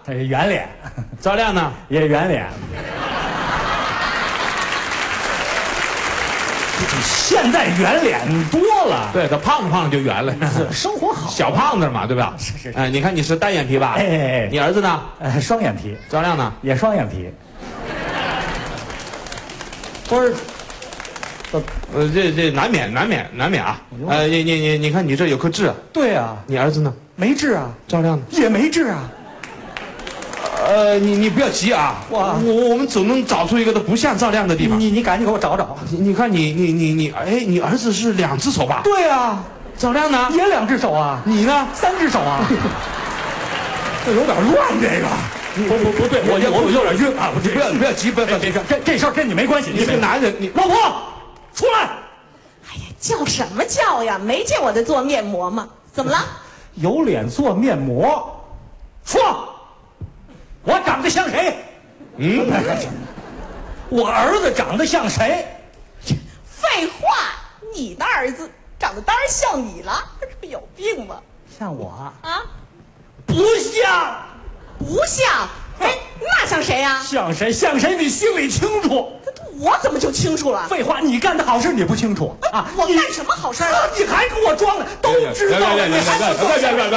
圆脸。 赵亮呢？ 也圆脸。现在圆脸多了， 对，他胖胖就圆了， 生活好， 小胖子嘛，对吧？ 是。 哎，你看你是单眼皮吧？ 哎， 你儿子呢？ 双眼皮。 赵亮呢？ 也双眼皮。不是， 这难免啊。你看你这有颗痣啊。 对啊。 你儿子呢？ 没痣啊。 赵亮呢？ 也没痣啊。 你不要急啊，我们总能找出一个都不像赵亮的地方。 你赶紧给我找找。 你看你，哎，你儿子是2只手吧？ 对啊。 赵亮呢？ 也2只手啊。 你呢 ？3只手啊。这有点乱，这个。不对，我有点晕啊！ 不要急，不要急， 这事儿跟你没关系。 你是个男人，你老婆出来。 哎呀，叫什么叫呀？没见我在做面膜吗？怎么了？ 有脸做面膜？说。我长得像谁？我儿子长得像谁？ 废话，你的儿子长得当然像你了，这不有病吗？ 像我啊？ 不像， 不像。哎，那像谁呀？ 像谁？像谁？你心里清楚。 我怎么就清楚了？ 废话，你干的好事你不清楚啊？ 我干什么好事了？ 你还给我装了，都知道了，你还不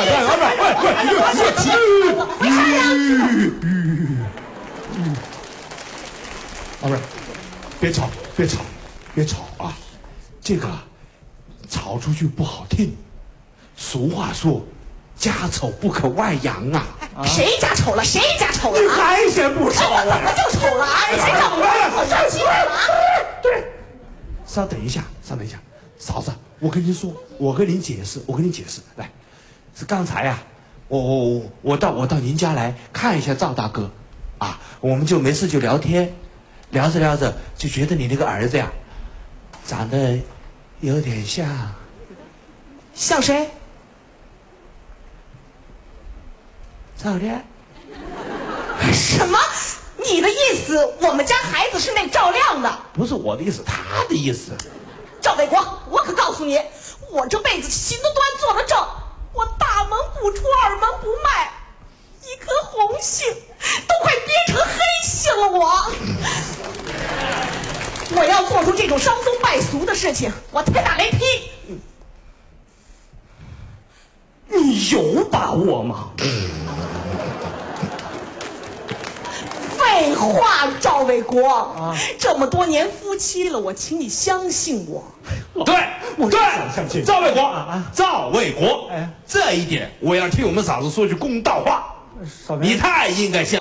不是，别吵啊！这个吵出去不好听。俗话说，家丑不可外扬啊。 谁家丑了？谁家丑了？ 你还嫌不丑啊？ 怎么就丑了啊？谁让我生气了啊？ 对， 稍等一下，嫂子，我跟您解释，来，是刚才呀，我到您家来看一下赵大哥，啊，我们就没事就聊天，聊着就觉得你那个儿子呀，长得有点像谁？ 赵亮。 什么？你的意思，我们家孩子是那赵亮的？ 不是我的意思，他的意思。 赵卫国，我可告诉你，我这辈子行得端坐得正，我大门不出二门不迈，一颗红杏都快憋成黑杏了我要做出这种伤风败俗的事情，我天打雷劈！ 你有把握吗？ 废话，赵卫国，这么多年夫妻了，我请你相信我。 对， 相信赵卫国， 哎， 这一点我要替我们嫂子说句公道话，你太应该相